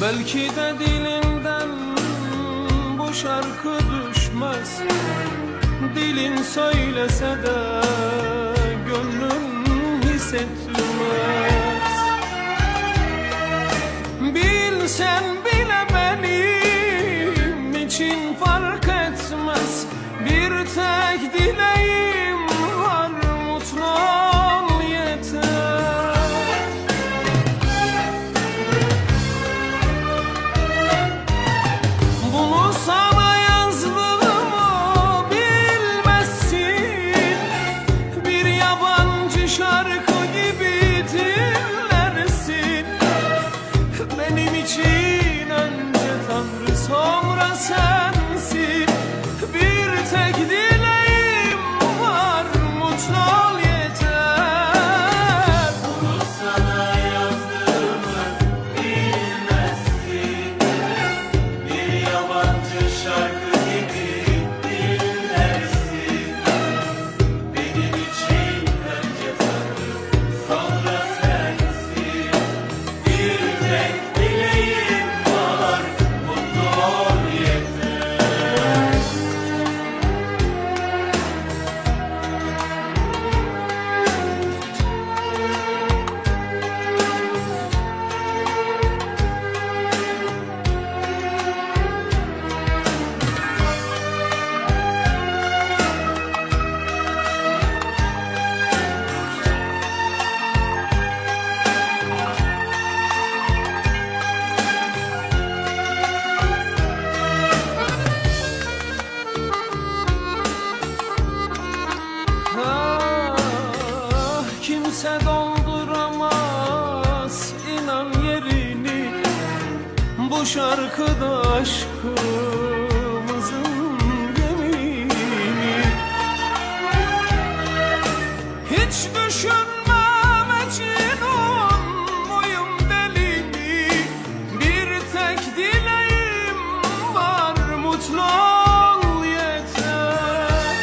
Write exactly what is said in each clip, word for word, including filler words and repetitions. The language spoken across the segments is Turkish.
Belki de dilinden bu şarkı düşmez, dilin söylese de gönlün hissetmez. Bilsen bile benim için fark etmez, bir tek dileğim var, mutlu ol yeter. Bunu sana yazdığımı bilmezsin, bir yabancı şarkı gibi dinlersin. Benim için önce Tanrı sonra sensin, bir tek dileğim var, mutlu ol yeter. Bunu sana yazdığımı bilmezsin, bir yabancı şarkı gibi dinlersin. Benim için önce Tanrı sonra sensin, bir tek dileğim var, mutlu ol yeter. Ah, kimse dolduramaz inan yerini, bu şarkıda aşkımızın yemini. Hiç düşünmem Mecnun muyum deli mi, bir tek dileğim var, mutlu ol yeter.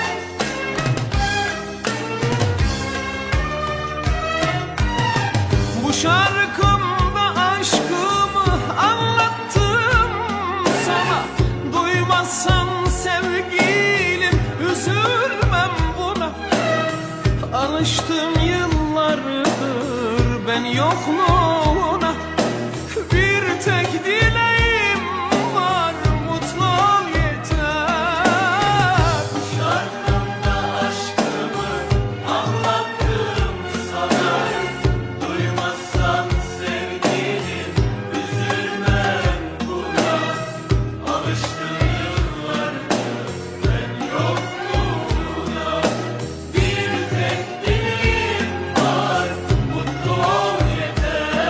Bu şarkımda aşkımı anlattım sana, duymazsan sevgilim üzülmem buna. Alıştım yıllardır ben yokluğuna, bir tek dileğim var, mutlu ol yeter. Şarkımda aşkımı anlattım sana, duymazsan sevgilim üzülmem buna. Alıştım yıllardır ben yokluğuna, bir tek dileğim var, mutlu ol yeter.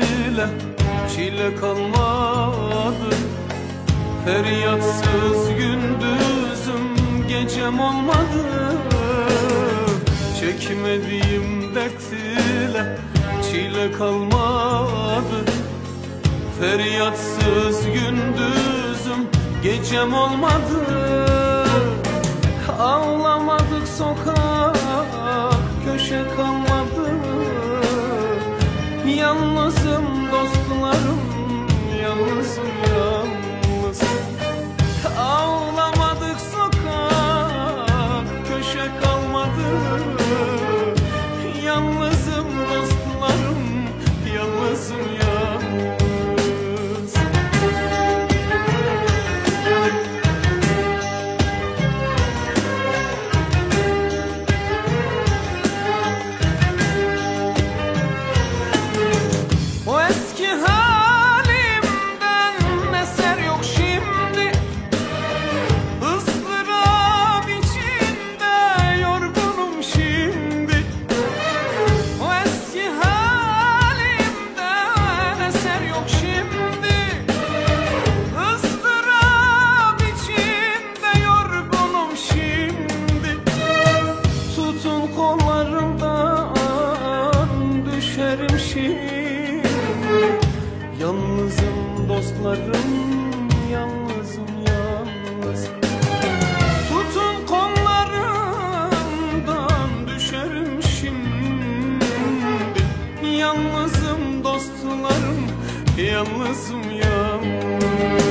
dile çile kalmadı. Feryatsız gündüzüm gecem olmadı. Çekmediğim dert ile çile kalmadı. Feryatsız gündüzüm gecem olmadı. Ağlamadık sokak köşe kalmadı. Yalnızım dostlarım, yalnızım yalnız. Ağlamadık sokak köşe kalmadı. Yalnızım dostlarım, yalnızım yalnız. O eski halimden eser yok şimdi. Izdırap içinde yorgunum şimdi. O eski halimden eser yok şimdi. Izdırap içinde yorgunum şimdi. Tutun kollarımdan düşerim şimdi. Yalnızım dostlarım, yalnızım yalnız. Tutun kollarımdan düşerim şimdi. Yalnızım dostlarım, yalnızım yalnız.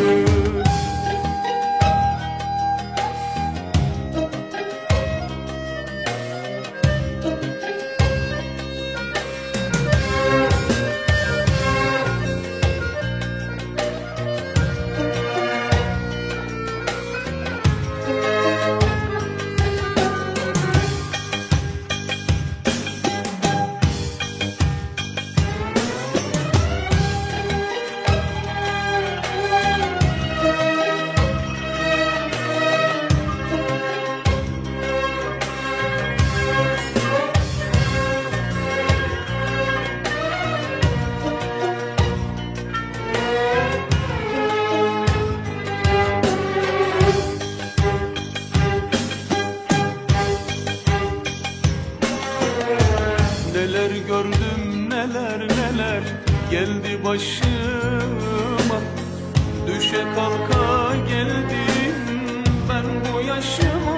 Neler gördüm neler neler geldi başıma. Düşe kalka geldim ben bu yaşıma.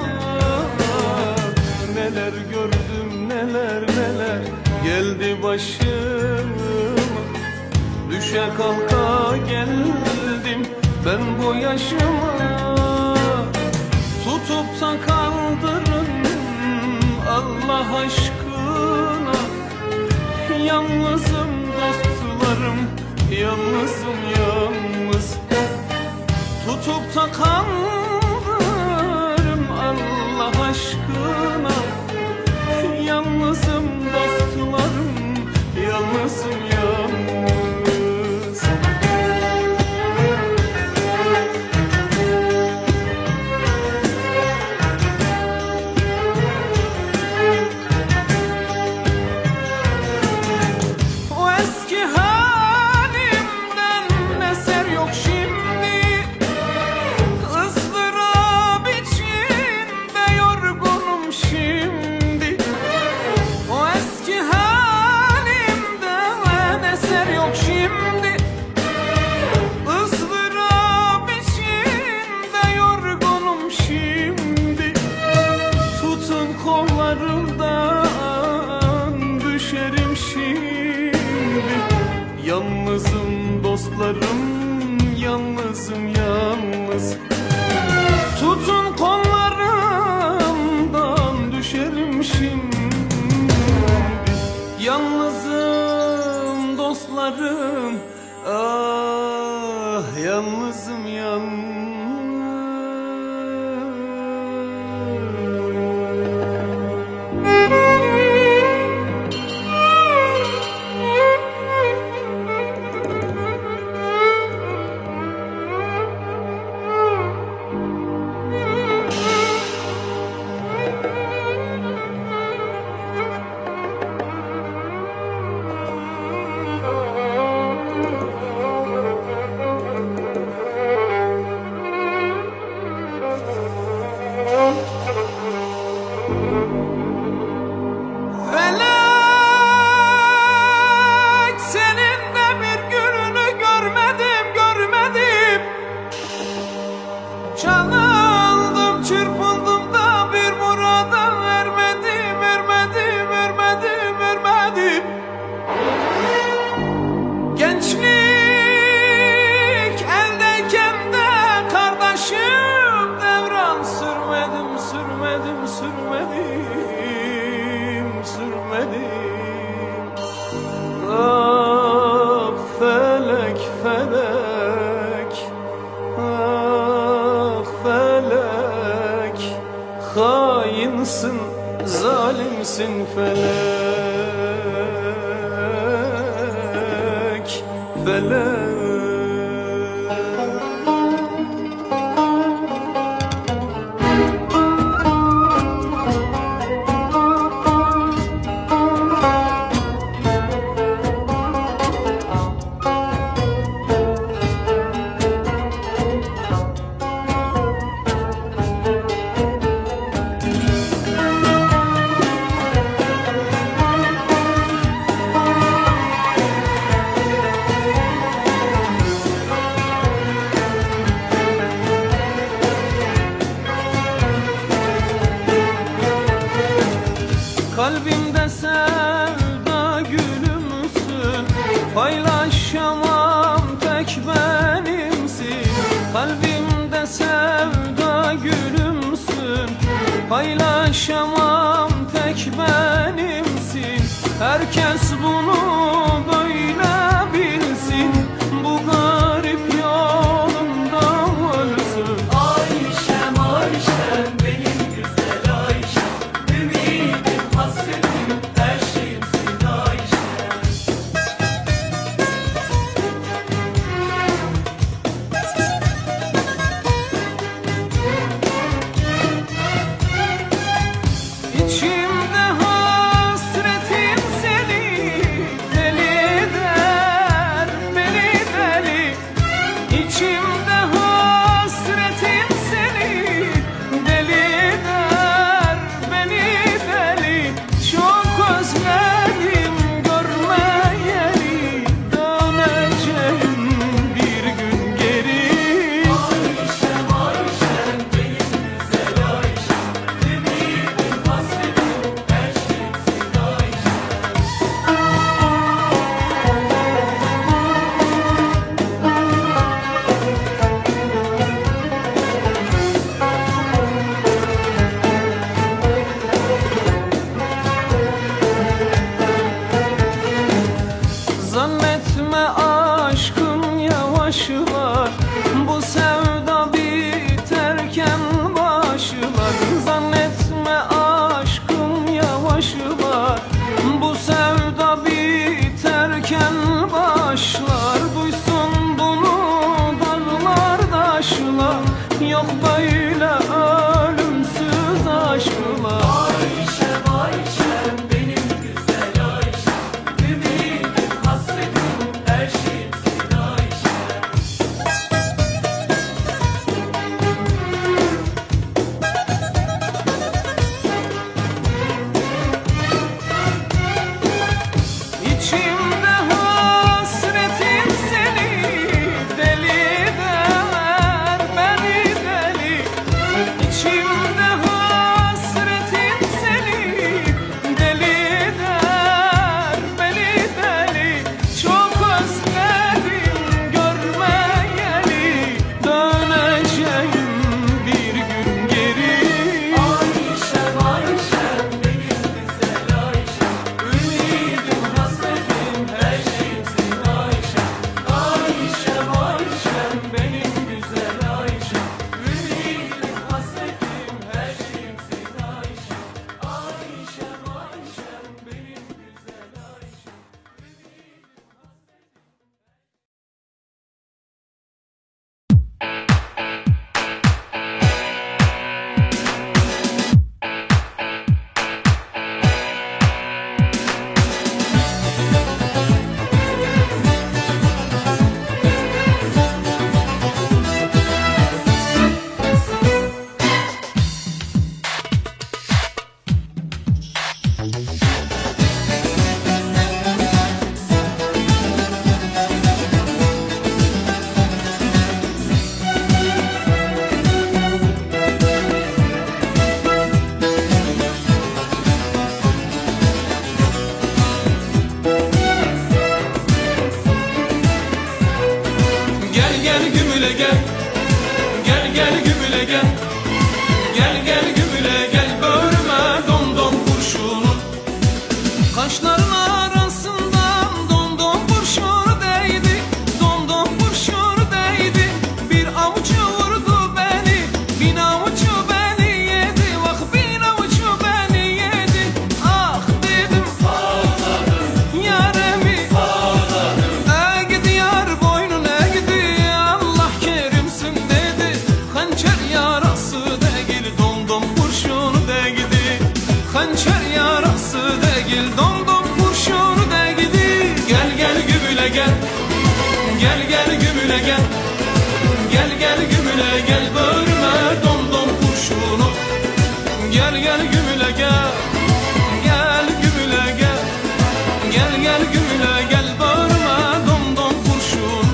Neler gördüm neler neler geldi başıma. Düşe kalka geldim ben bu yaşıma. Tutup da kaldırın Allah aşkına. Yalnızım dostlarım, yalnızım yalnız. Tutup da kaldırın Allah aşkına. Yalnızım dostlarım, yalnızım yalnız. Yalnızım dostlarım, yalnızım yalnız. Tutun kollarımdan düşerim şimdi. Yalnızım dostlarım, ah yalnızım yalnız. felek, felek. Kalbimde sevda gülümsün, paylaşamam tek benimsin. Kalbimde sevda gülümsün, paylaşamam tek benimsin. Herkes bunu böyle bilsin, bu garip yolumda ölsün. Ayşem Ayşem benim güzel Ayşem, ümidim hasretim her şeyimsin Ayşem. İçimde hasretin seni deli eder, beni deli. İçimde hasretin seni deli eder, beni deli. Çok özledim görmeyeli, döneceğim bir gün geri. Ayşem Ayşem benim güzel Ayşem, ümidim hasretim her şeyimsin Ayşem. Zannetme aşkım yavaşlar, bu sevda biterken başlar. Zannetme aşkım yavaşlar, bu sevda biterken başlar. Duysun bunu dağlar taşlar, yok böyle ölümsüz aşklar. Ayşem Ayşem benim güzel Ayşem, ümidim hasretim her şeyimsin Ayşem. İçimde hasretin seni deli eder, beni deli. İçimde hasretin seni deli eder, beni deli. Çok özledim görmeyeli, döneceğim bir gün geri. Ayşem Ayşem benim güzel Ayşem, ümidim hasretim her şeyimsin Ayşem. Ayşem Ayşem benim güzel Ayşem, ümidim hasretim her şeyimsin Ayşem. Ayşem Ayşem benim güzel Ayşem. Gel gel gümüle gel, gel gel gümüle gel. Gel gel gümüle gel, böğrüme dom dom kurşunun. Kaşların arasından dom dom kurşun değdi, dom dom kurşun değdi. Bir avucu vurdu beni, bin avucu beni yedi. Bak bin avucu beni yedi, ah gel. Gel gel gümüle gel. Gel gel gümüle gel, börme domdom kurşunu. Gel gel gümüle gel. Gel gümüle gel. Gel gel gümüle gel, börme domdom kurşunu.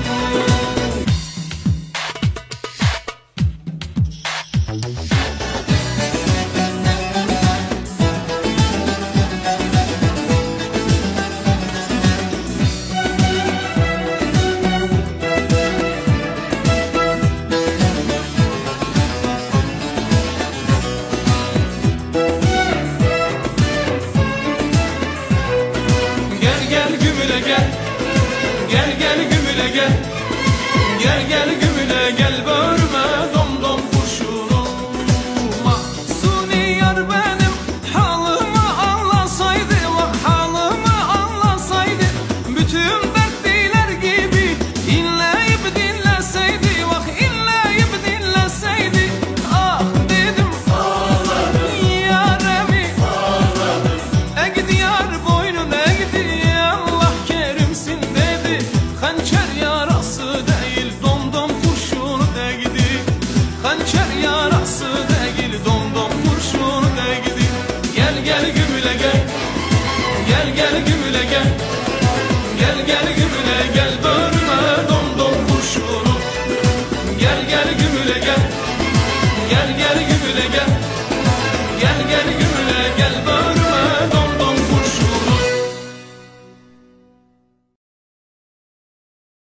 Gel gel gümüle gel. Gel gel gümüle gel. Gel gel gümüle gel, börme domdom kurşunu. Mahsuni yar benim halımı anlasaydı, vah halımı anlasaydı, bütün dertliler gibi inleyip dinleseydi, vah inleyip dinleseydi. Ah dedim ağladım yaremi, ağladım egdi yar boynun egdi, Allah kerimsin dedi. Hançer yarası değil domdom kurşunu değdi. Hançer yarası değil domdom kurşunu değdi. Gel gel gümüle gel. Gel gel gümüle gel. Gel gel gümüle gel, börme domdom kurşunu. Gel gel gümüle gel. Gel gel gümüle gel. Gel gel gümüle gel, börme domdom kurşunu.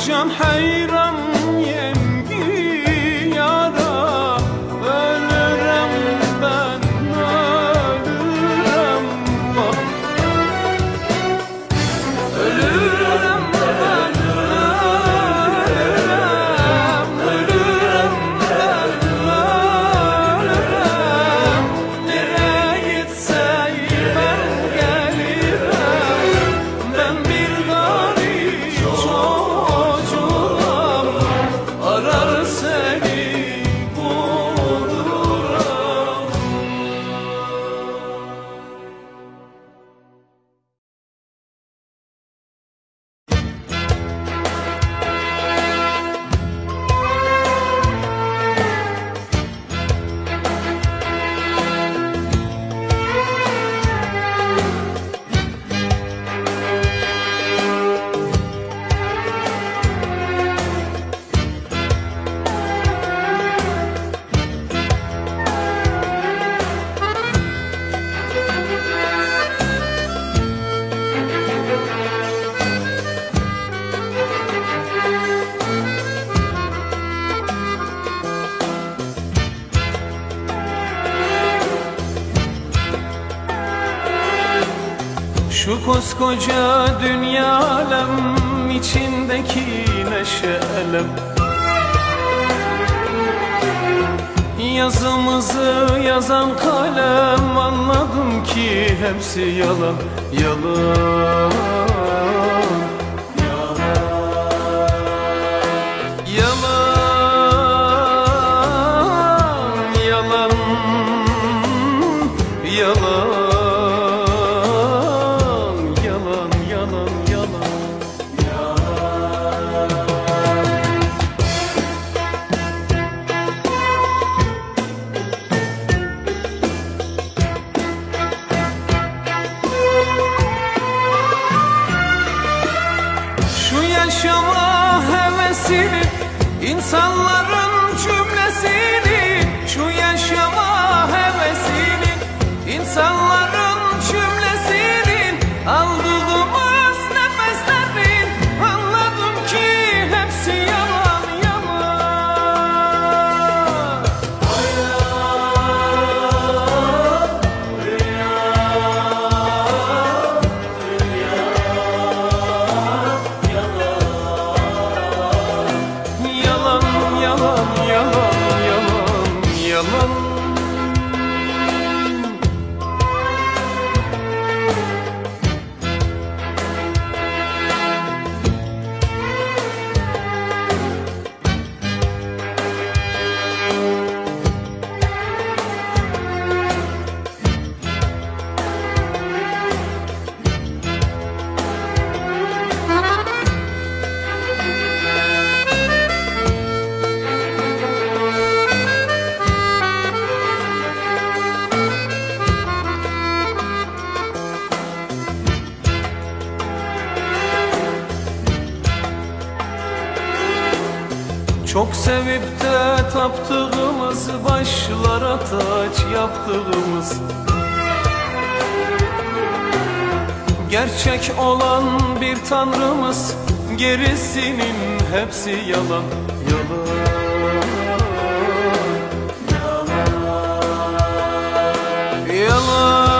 can hayran yengi yara. Ölürem ben, ölürem vah. Ölürem ben, ölürem, ölürem ben, ölürem. Nereye gitsem ben gelirim. Ben bir garip çocuğum, arar seni bulurum. Şu koskoca dünya alem, içindeki neşe elem. Yazımızı yazan kalem, anladım ki hepsi yalan, yalan, yalan, yalan, yalan, yalan, yalan, yalan, yalan. Şu yaşama hevesini, insanların cümlesini, şu yaşama hevesini, insanların cümlesinin, aldığımız nefeslerin, anladım ki hepsi yalan, yalan. Yalan, yalan, yalan, yalan, yalan. Çok sevip de taptığımız, başlara taç yaptığımız, gerçek olan bir tanrımız, gerisinin hepsi yalan, yalan, yalan.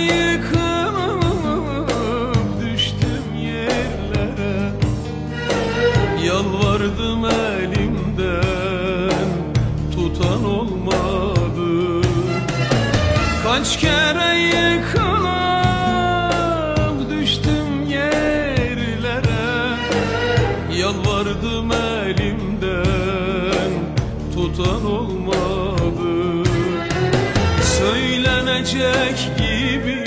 yıkılıp düştüm yerlere. Yalvardım elimden, tutan olmadı. Kaç kere yıkılıp düştüm yerlere. Yalvardım elimden, tutan olmadı. Söylenecek gibi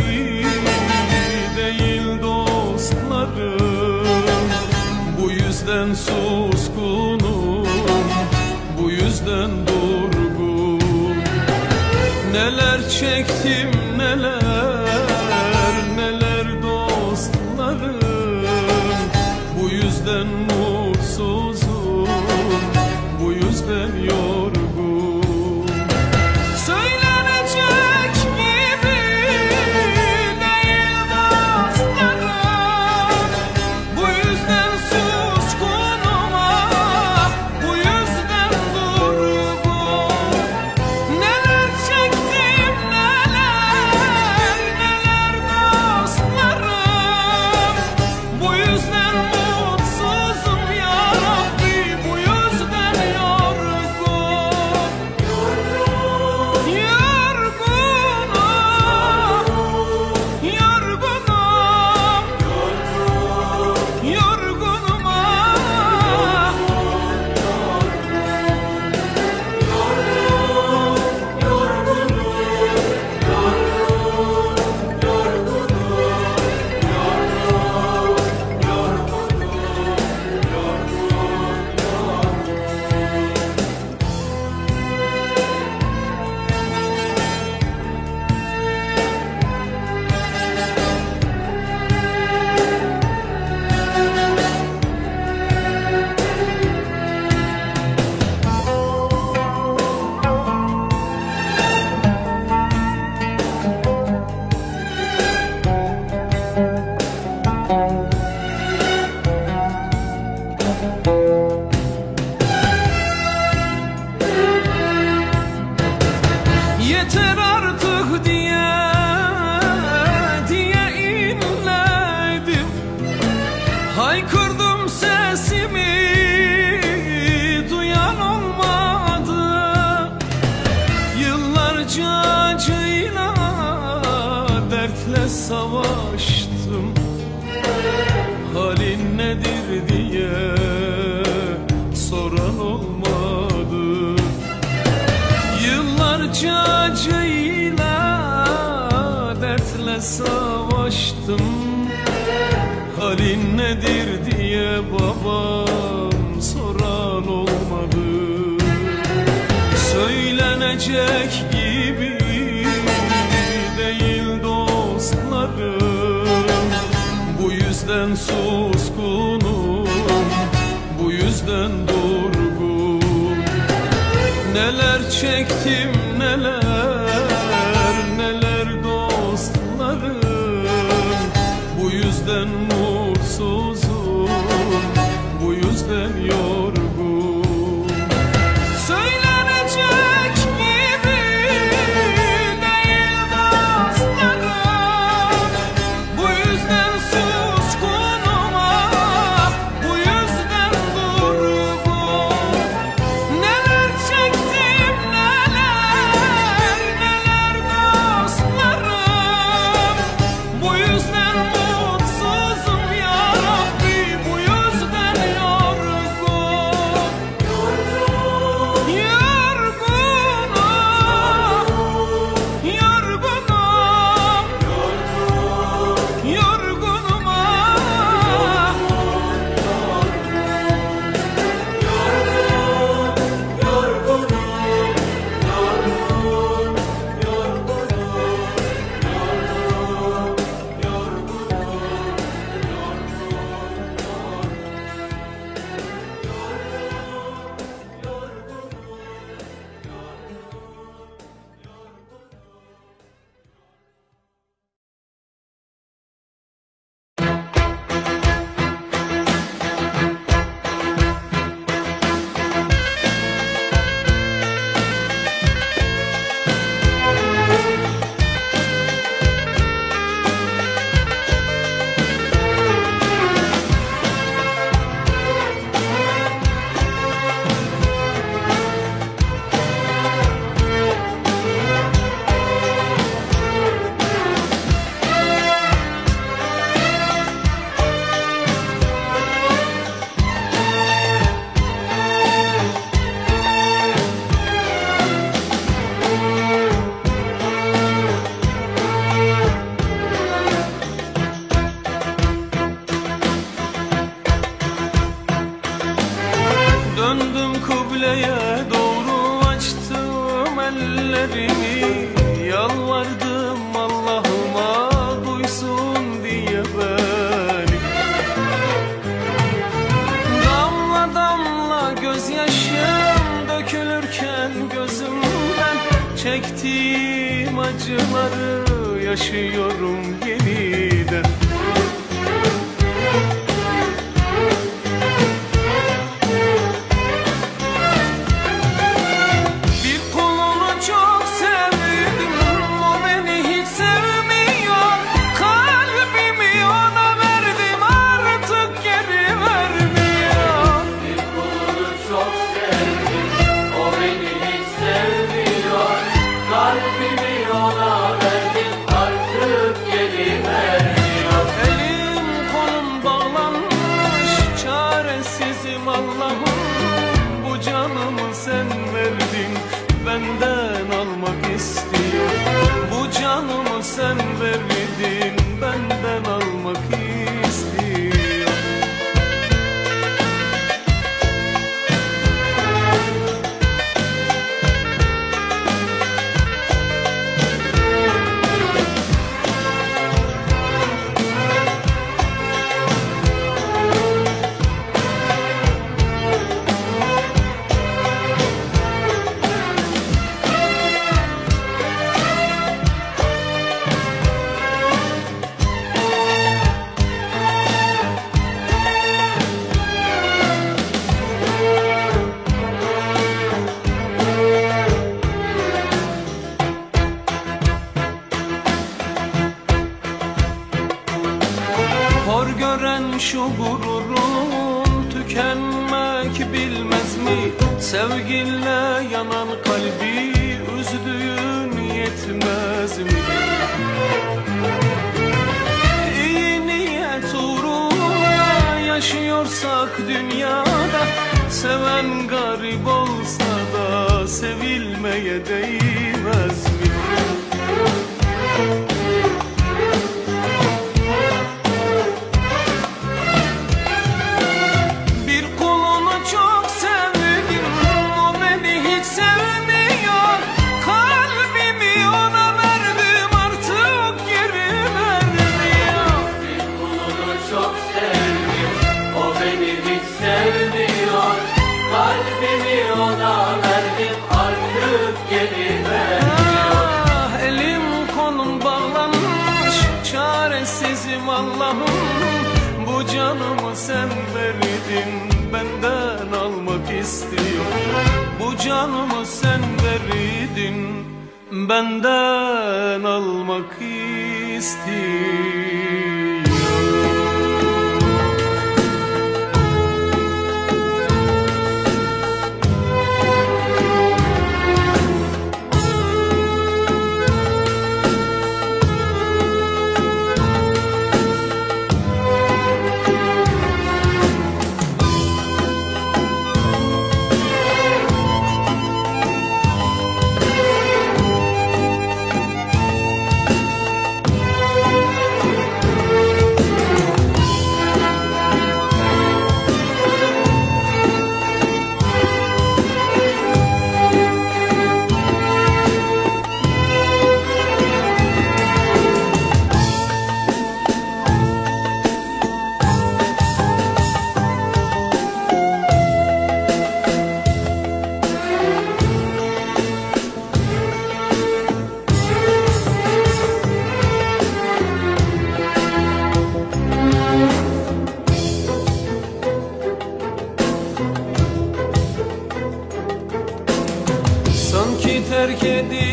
değil dostlarım. Bu yüzden suskunum, bu yüzden durgun. Neler çektim neler, neler dostlarım. Bu yüzden mutsuzum, bu yüzden yorgun. Söylenecek gibi değil dostlarım. Bu yüzden suskunum, ah, bu yüzden durgun. Neler çektim neler, neler dostlarım. Bu yüzden mutsuzum ya Rabbi, bu yüzden yorgun. Yorgunum, yorgunum, yorgunum ah. Yeter artık diye diye inledim. Haykırdım sesimi, duyan olmadı. Yıllarca acıyla dertle savaştım. Halin nedir diye soran olmadı. Yıllarca acıyla dertle savaştım. Halin nedir diye babam soran olmadı. Söylenecek gibi değil dostlarım. Bu yüzden suskunum, bu yüzden durgun. Neler çektim neler, neler dostlarım. Bu yüzden mutsuzum, bu yüzden yorgun. Söylenecek gibi değil dostlarım. Bu yüzden suskunum, ah, bu yüzden durgun. Neler çektim neler, neler dostlarım. Bu yüzden mutsuzum ya Rabbi, bu yüzden yorgun. çektiğim acıları yaşıyorum yeniden. Bir kulunu çok sevdim, o beni hiç sevmiyor. Kalbimi ona verdim, artık geri vermiyor. Bir kulunu çok sevdim, o beni hiç sevmiyor. Kalbimi ona verdim, artık geri vermiyor. Elim kolum bağlanmış, çaresizim Allah'ım. Bu canımı sen verdin, benden almak istiyor. Bu canımı sen verdin, benden almak istiyor. Hor gören şu gururun tükenmek bilmez mi? Sevginle yanan kalbi üzdüğün yetmez mi? İyi niyet uğruna yaşıyorsak dünyada, seven garip olsa da sevilmeye değmez mi? Kalbimi ona verdim, artık geri vermiyor. Ah, elim kolum bağlanmış, çaresizim Allah'ım. Bu canımı sen verdin, benden almak istiyor. Bu canımı sen verdin, benden almak istiyor. Sanki terk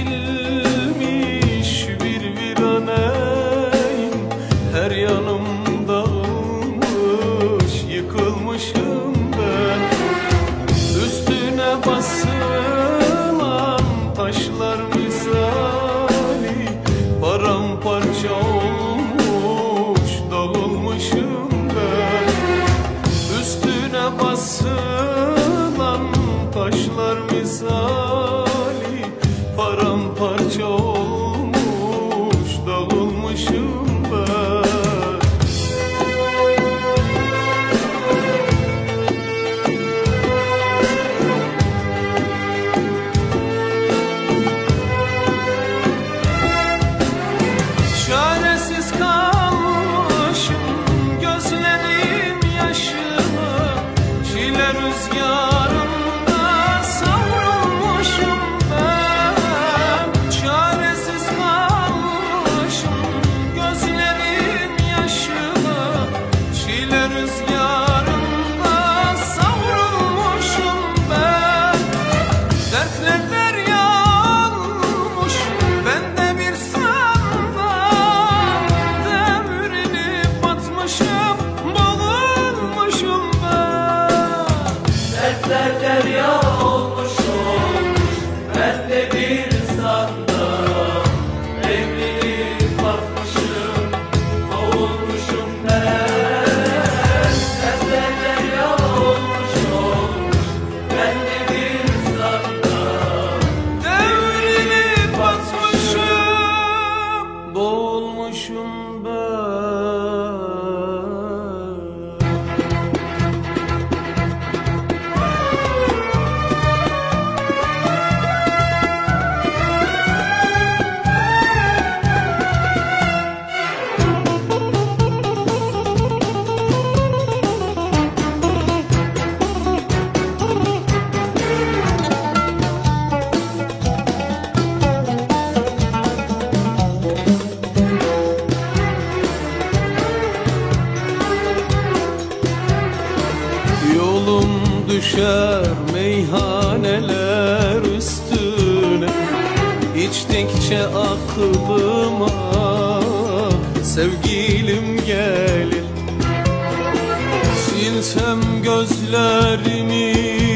edilmiş bir viraneyim, her yanım dağılmış, yıkılmışım ben. Üstüne basılan taşlar misali, paramparça olmuş, dağılmışım ben. Üstüne basılan taşlar misali, paramparça olmuş, dağılmışım ben. düşer meyhaneler üstüne. İçtikçe aklıma sevgilim gelir. Silsem gözlerimi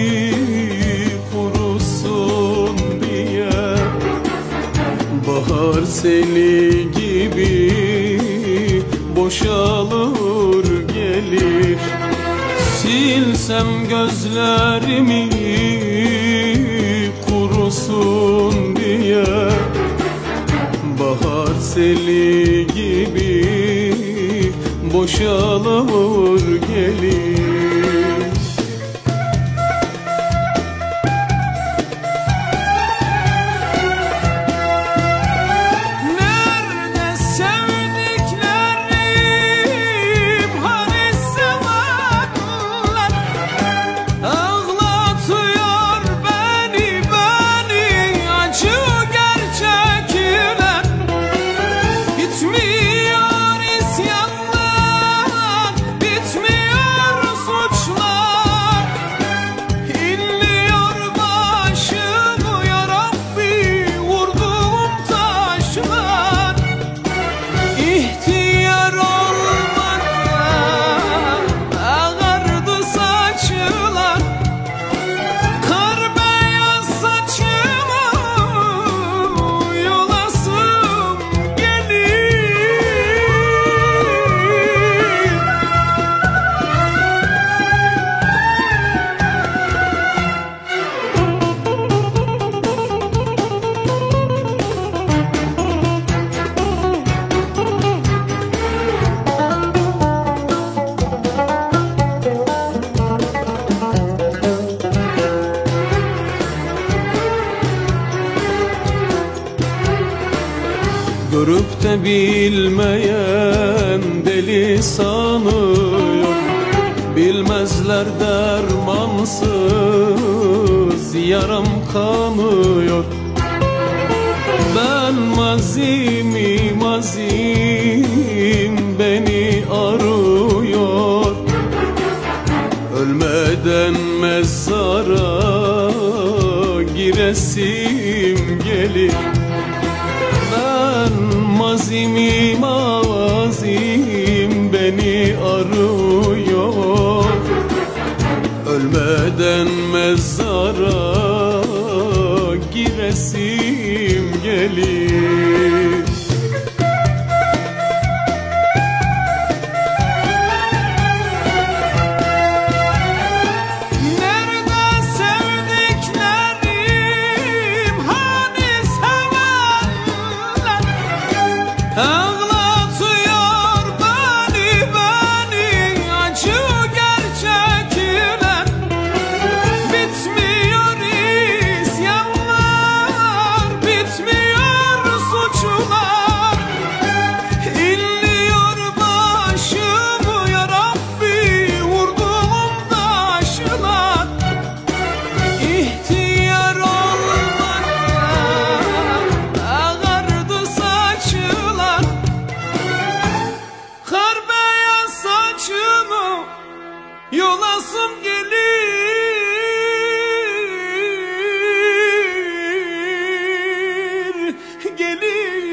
kurusun diye, bahar seli gibi boşalır gelir. Silsem gözlerimi kurusun diye, bahar seli gibi boşalır gelir. Görüp de bilmeyen deli sanıyor, bilmezler dermansız yaram kanıyor. Ben mazimi mazim beni arıyor, ölmeden mezara giresim gelir. Ben mazimi mazim beni arıyor, ölmeden mezara giresim gelir. Yolasım gelir, gelir.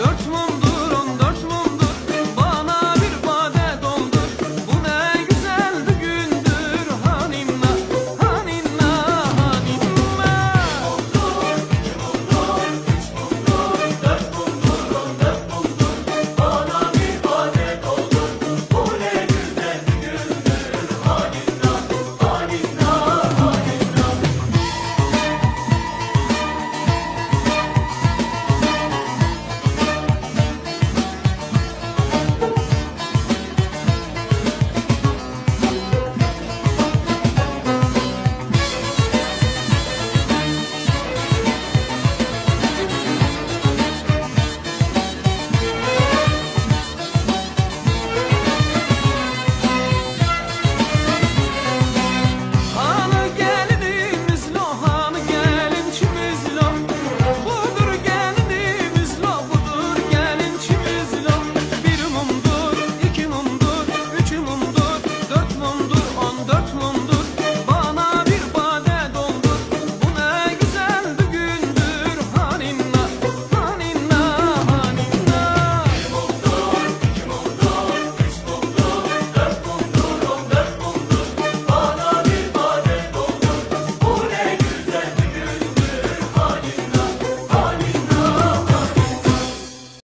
Dört mum